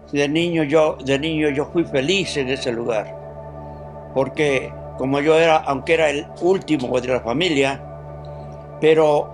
De niño yo fui feliz en ese lugar, porque como yo era, aunque era el último de la familia, pero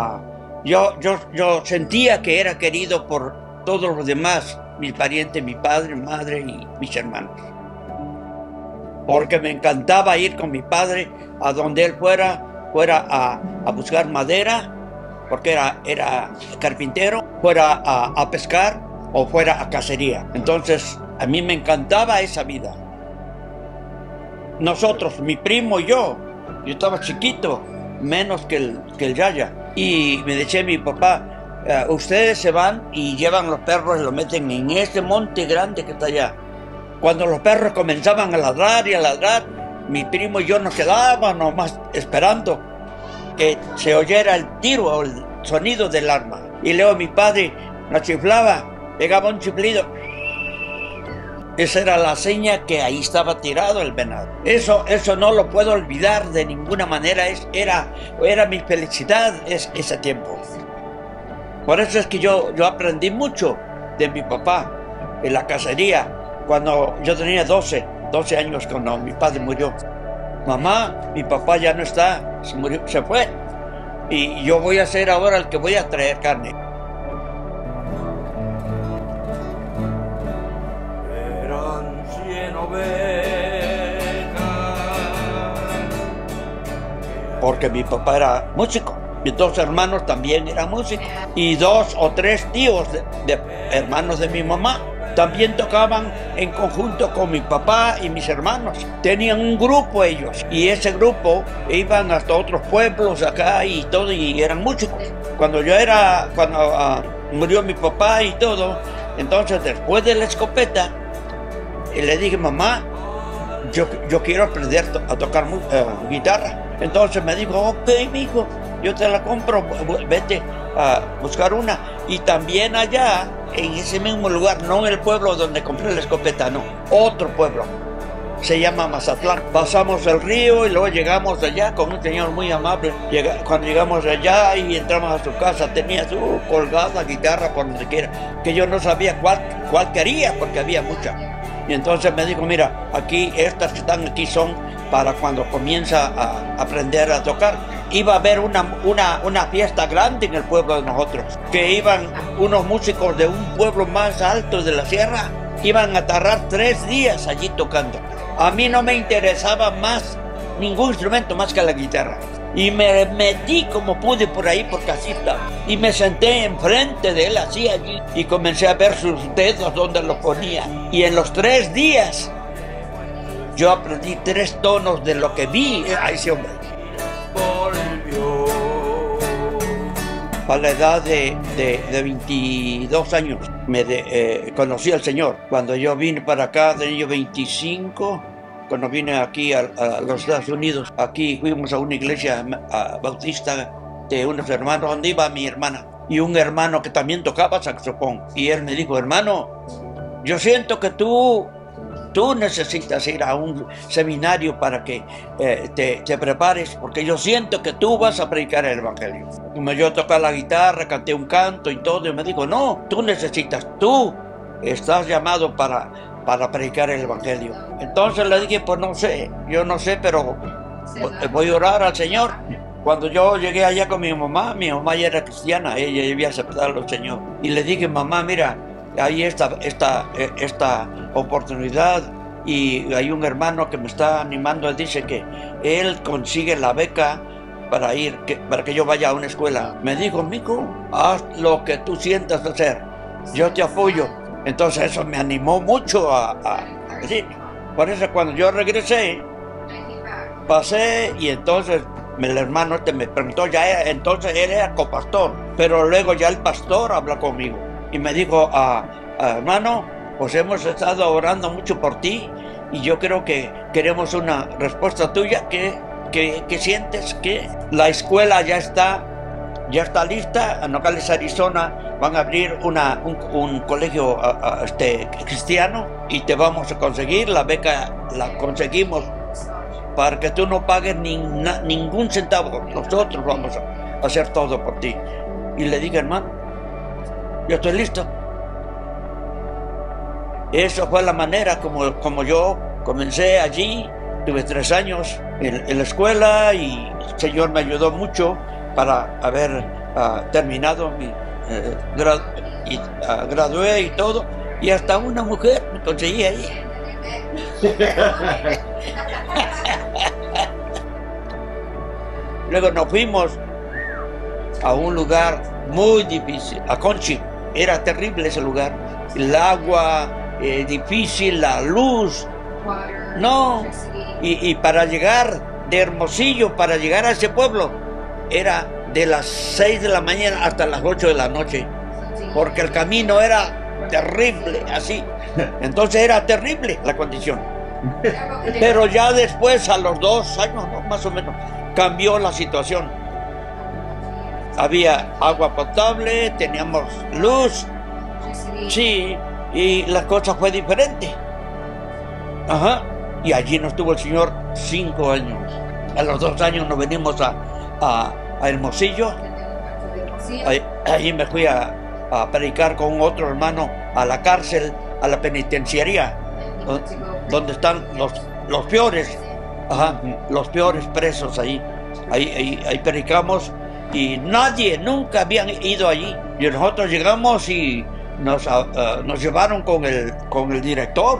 yo sentía que era querido por todos los demás, mis parientes, mi padre, mi madre y mis hermanos. Porque me encantaba ir con mi padre a donde él fuera a buscar madera, porque era carpintero, fuera a pescar o fuera a cacería. Entonces, a mí me encantaba esa vida. Nosotros, mi primo y yo estaba chiquito, menos que el Yaya. Y me decía mi papá, ustedes se van y llevan los perros y los meten en ese monte grande que está allá. Cuando los perros comenzaban a ladrar y a ladrar, mi primo y yo nos quedábamos nomás esperando que se oyera el tiro o el sonido del arma. Y luego mi padre nos chiflaba, pegaba un chiflido. Esa era la seña que ahí estaba tirado el venado. Eso no lo puedo olvidar de ninguna manera. Era mi felicidad ese tiempo. Por eso es que yo aprendí mucho de mi papá en la cacería. Cuando yo tenía 12 años, cuando mi padre murió. Mamá, mi papá ya no está, se fue. Y yo voy a ser ahora el que voy a traer carne. Porque mi papá era músico, mis dos hermanos también eran músicos y 2 o 3 tíos de hermanos de mi mamá también tocaban en conjunto con mi papá y mis hermanos. Tenían un grupo ellos y ese grupo iban hasta otros pueblos acá y todo y eran músicos. Cuando murió mi papá y todo, entonces después de la escopeta le dije, mamá, yo quiero aprender a tocar guitarra. Entonces me dijo, ok, mijo, yo te la compro, vete a buscar una. Y también allá, en ese mismo lugar, no en el pueblo donde compré la escopeta, no, otro pueblo, se llama Mazatlán. Pasamos el río y luego llegamos allá con un señor muy amable. Cuando llegamos allá y entramos a su casa, tenía su colgada guitarra por donde quiera, que yo no sabía cuál quería porque había muchas. Y entonces me dijo, mira, aquí, estas que están aquí son para cuando comienza a aprender a tocar. Iba a haber una fiesta grande en el pueblo de nosotros, que iban unos músicos de un pueblo más alto de la sierra, iban a tardar 3 días allí tocando. A mí no me interesaba más ningún instrumento más que la guitarra. Y me metí como pude por ahí, porque así estaba. Y me senté enfrente de él, así allí, y comencé a ver sus dedos donde los ponía. Y en los 3 días, yo aprendí 3 tonos de lo que vi a ese hombre. A la edad de 22 años, conocí al Señor. Cuando yo vine para acá, tenía yo 25. Cuando vine aquí a los Estados Unidos, aquí fuimos a una iglesia bautista de unos hermanos, donde iba mi hermana y un hermano que también tocaba saxofón. Y él me dijo, hermano, yo siento que tú necesitas ir a un seminario para que te prepares, porque yo siento que tú vas a predicar el evangelio. Como yo tocaba la guitarra, canté un canto y todo, y me dijo, no, tú estás llamado para predicar el evangelio. Entonces le dije, pues no sé, yo no sé, pero voy a orar al Señor. Cuando yo llegué allá con mi mamá ya era cristiana, ella había aceptado al Señor. Y le dije, mamá, mira, hay esta oportunidad y hay un hermano que me está animando, él dice que él consigue la beca para que yo vaya a una escuela. Me dijo, mijo, haz lo que tú sientas hacer, yo te apoyo. Entonces eso me animó mucho a decir. Por eso cuando yo regresé, pasé y entonces el hermano me preguntó, entonces él era copastor, pero luego ya el pastor habló conmigo y me dijo, hermano, pues hemos estado orando mucho por ti y yo creo que queremos una respuesta tuya. ¿Qué sientes? Que la escuela ya está lista. En Nogales, Arizona, van a abrir un colegio cristiano y te vamos a conseguir la beca, la conseguimos para que tú no pagues ningún centavo. Nosotros vamos a hacer todo por ti. Y le dije, hermano, yo estoy listo. Eso fue la manera como yo comencé allí. Tuve 3 años en la escuela y el Señor me ayudó mucho para haber terminado mi gradué y todo. Y hasta una mujer me conseguí ahí. Luego nos fuimos a un lugar muy difícil, a Conchi. Era terrible ese lugar. El agua difícil, la luz. No. Y para llegar de Hermosillo, para llegar a ese pueblo, era de las 6 de la mañana hasta las 8 de la noche. Porque el camino era terrible, así. Entonces era terrible la condición. Pero ya después, a los 2 años, ¿no? Más o menos, cambió la situación. Había agua potable, teníamos luz, sí, y la cosa fue diferente. Ajá. Y allí nos tuvo el Señor 5 años. A los 2 años nos venimos a Hermosillo. Allí me fui a predicar con otro hermano a la cárcel, a la penitenciaría, donde están los peores, los peores presos ahí. Ahí predicamos y nadie, nunca habían ido allí. Y nosotros llegamos y nos llevaron con el director.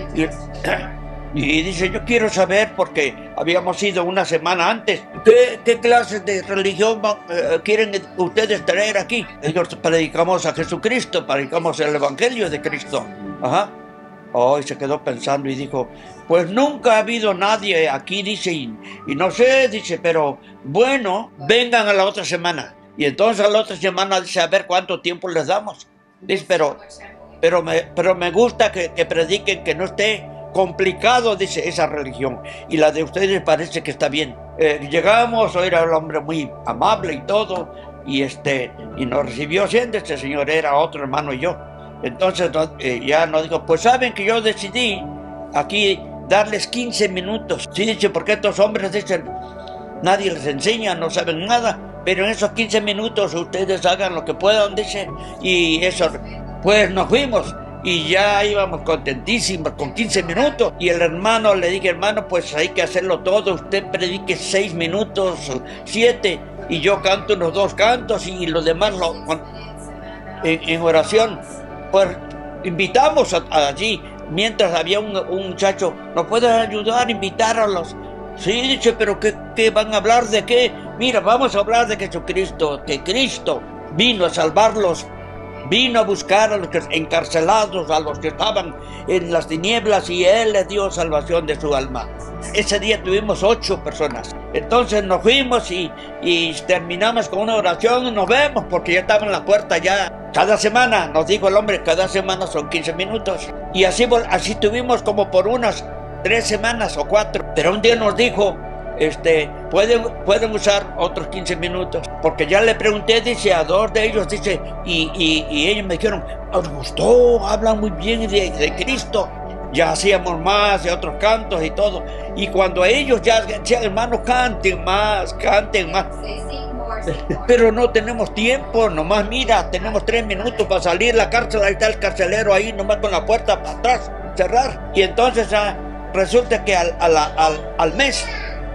Y dice, yo quiero saber, porque habíamos ido una semana antes, ¿qué clases de religión quieren ustedes traer aquí? Ellos predicamos a Jesucristo, predicamos el Evangelio de Cristo. Ajá. Oh, y se quedó pensando y dijo, pues nunca ha habido nadie aquí, dice, y no sé, dice, pero bueno, vengan a la otra semana. Y entonces a la otra semana dice, a ver cuánto tiempo les damos. Dice, pero me gusta que prediquen, que no esté complicado, dice, esa religión, y la de ustedes parece que está bien. Llegamos, era el hombre muy amable y todo, y nos recibió siendo este señor, era otro hermano y yo. Entonces ya nos dijo, pues saben que yo decidí aquí darles 15 minutos. Sí, dice, porque estos hombres dicen, nadie les enseña, no saben nada, pero en esos 15 minutos ustedes hagan lo que puedan, dice, y eso, pues nos fuimos. Y ya íbamos contentísimos con 15 minutos. Y el hermano, le dije, hermano, pues hay que hacerlo todo. Usted predique 6 minutos, 7, y yo canto unos 2 cantos y los demás en oración. Pues invitamos allí, mientras había un muchacho, ¿nos puede ayudar a invitar a los? Sí, dice, pero ¿qué van a hablar de qué? Mira, vamos a hablar de Jesucristo, que Cristo vino a salvarlos. Vino a buscar a los encarcelados, a los que estaban en las tinieblas, y Él les dio salvación de su alma. Ese día tuvimos 8 personas. Entonces nos fuimos y terminamos con una oración y nos vemos, porque ya estaba en la puerta ya. Cada semana, nos dijo el hombre, cada semana son 15 minutos. Y así tuvimos como por unas 3 semanas o 4. Pero un día nos dijo, pueden usar otros 15 minutos, porque ya le pregunté, dice, a 2 de ellos, dice, y ellos me dijeron, nos gustó, hablan muy bien de Cristo. Ya hacíamos más de otros cantos y todo, y cuando ellos ya decían, hermanos, canten más, pero no tenemos tiempo, nomás mira, tenemos 3 minutos para salir de la cárcel, ahí está el carcelero ahí, nomás con la puerta para atrás, cerrar. Y entonces resulta que al mes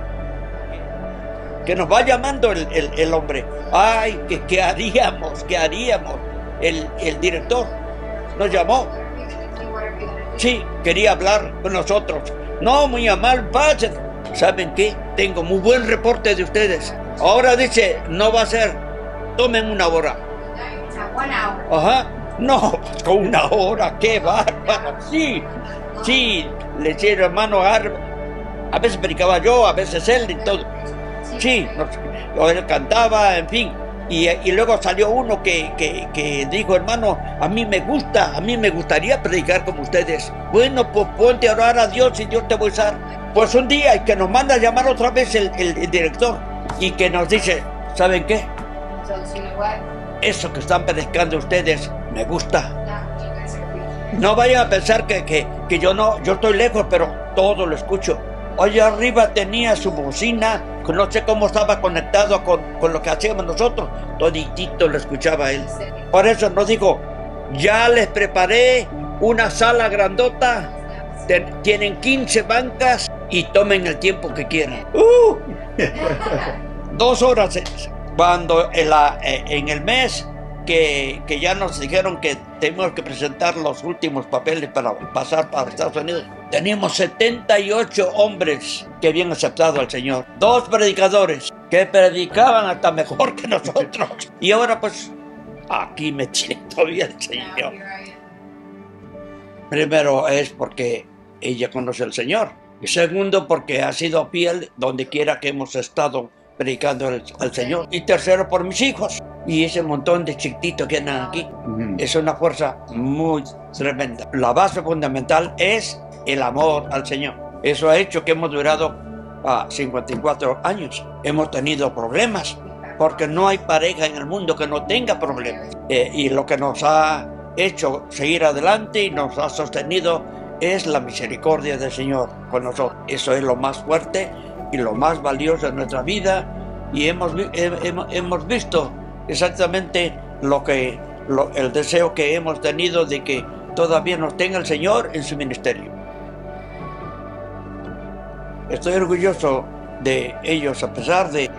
que nos va llamando el hombre. Ay, ¿qué haríamos? El director nos llamó. Sí, quería hablar con nosotros. No, muy amable, pasen. ¿Saben qué? Tengo muy buen reporte de ustedes. Ahora dice, no va a ser, tomen 1 hora. Ajá. No, con 1 hora, qué bárbaro. Sí, le decía el hermano, a veces predicaba yo, a veces él y todo. Sí, él cantaba, en fin. Y luego salió uno que dijo, hermano, a mí me gustaría predicar como ustedes. Bueno, pues ponte a orar a Dios y Dios te va a usar. Pues un día y que nos manda a llamar otra vez el director y que nos dice, ¿saben qué? Eso que están predicando ustedes me gusta. No vayan a pensar que yo estoy lejos, pero todo lo escucho. Allá arriba tenía su bocina, no sé cómo estaba conectado con lo que hacíamos nosotros, toditito lo escuchaba él. Por eso nos dijo, ya les preparé una sala grandota, tienen 15 bancas y tomen el tiempo que quieran. 2 horas cuando en el mes que ya nos dijeron que tenemos que presentar los últimos papeles para pasar para Estados Unidos. Teníamos 78 hombres que habían aceptado al Señor. 2 predicadores que predicaban hasta mejor que nosotros. Y ahora pues aquí me tiene todavía el Señor. Primero es porque ella conoce al Señor. Y segundo porque ha sido fiel donde quiera que hemos estado predicando al Señor. Y tercero por mis hijos. Y ese montón de chiquititos que andan aquí. Es una fuerza muy tremenda. La base fundamental es el amor al Señor. Eso ha hecho que hemos durado 54 años. Hemos tenido problemas, porque no hay pareja en el mundo que no tenga problemas. Y lo que nos ha hecho seguir adelante y nos ha sostenido es la misericordia del Señor con nosotros. Eso es lo más fuerte y lo más valioso de nuestra vida. Y hemos visto exactamente el deseo que hemos tenido de que todavía nos tenga el Señor en su ministerio. Estoy orgulloso de ellos, a pesar de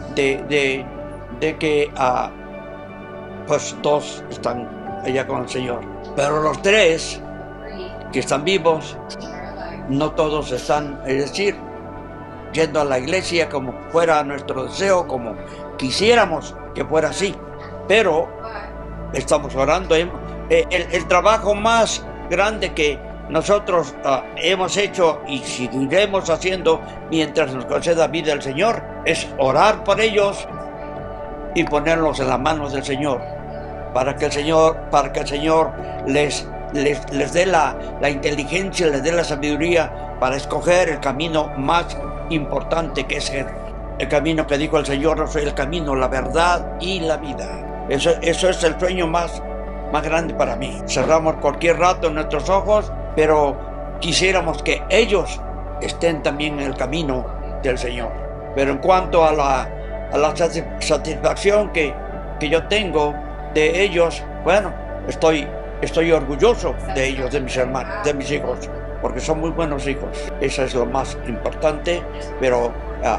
que pues 2 están allá con el Señor. Pero los 3 que están vivos, no todos están, es decir, yendo a la iglesia como fuera nuestro deseo, como quisiéramos que fuera así. Pero estamos orando. El trabajo más grande que nosotros hemos hecho y seguiremos haciendo mientras nos conceda vida el Señor es orar por ellos y ponerlos en las manos del Señor para que el Señor les dé la inteligencia, les dé la sabiduría para escoger el camino más importante, que es el camino que dijo el Señor: no soy el camino, la verdad y la vida. Eso es el sueño más grande para mí. Cerramos cualquier rato nuestros ojos, pero quisiéramos que ellos estén también en el camino del Señor. Pero en cuanto a la satisfacción que yo tengo de ellos, bueno, estoy orgulloso de ellos, de mis hermanos, de mis hijos, porque son muy buenos hijos. Eso es lo más importante, pero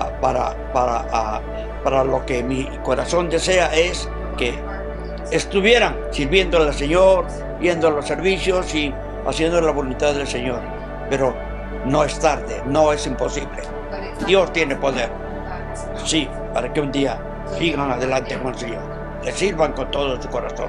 para lo que mi corazón desea es que estuvieran sirviendo al Señor, yendo a los servicios y haciendo la voluntad del Señor. Pero no es tarde, no es imposible. Dios tiene poder, sí, para que un día sigan adelante con el Señor, le sirvan con todo su corazón.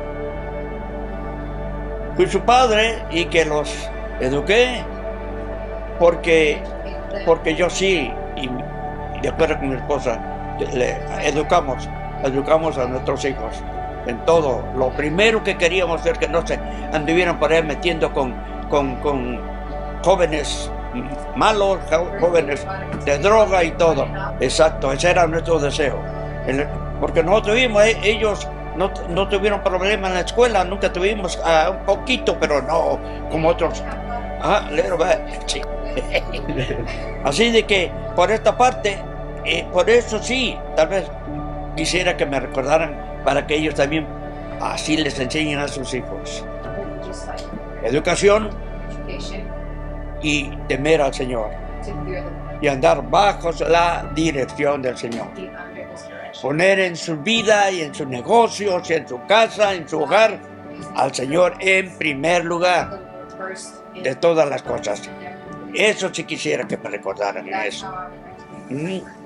Fui su padre y que los eduqué porque yo sí, y de acuerdo con mi esposa, le educamos a nuestros hijos en todo. Lo primero que queríamos es que no se anduvieran por ahí metiendo con jóvenes malos, jóvenes de droga y todo. Exacto, ese era nuestro deseo. Porque nosotros tuvimos, ellos no tuvieron problemas en la escuela, nunca tuvimos, un poquito, pero no como otros. Sí. Así de que por esta parte, por eso sí, tal vez quisiera que me recordaran para que ellos también así les enseñen a sus hijos. Educación y temer al Señor y andar bajo la dirección del Señor. Poner en su vida y en sus negocios, y en su casa, en su hogar, al Señor en primer lugar de todas las cosas. Eso sí quisiera que me recordaran en eso.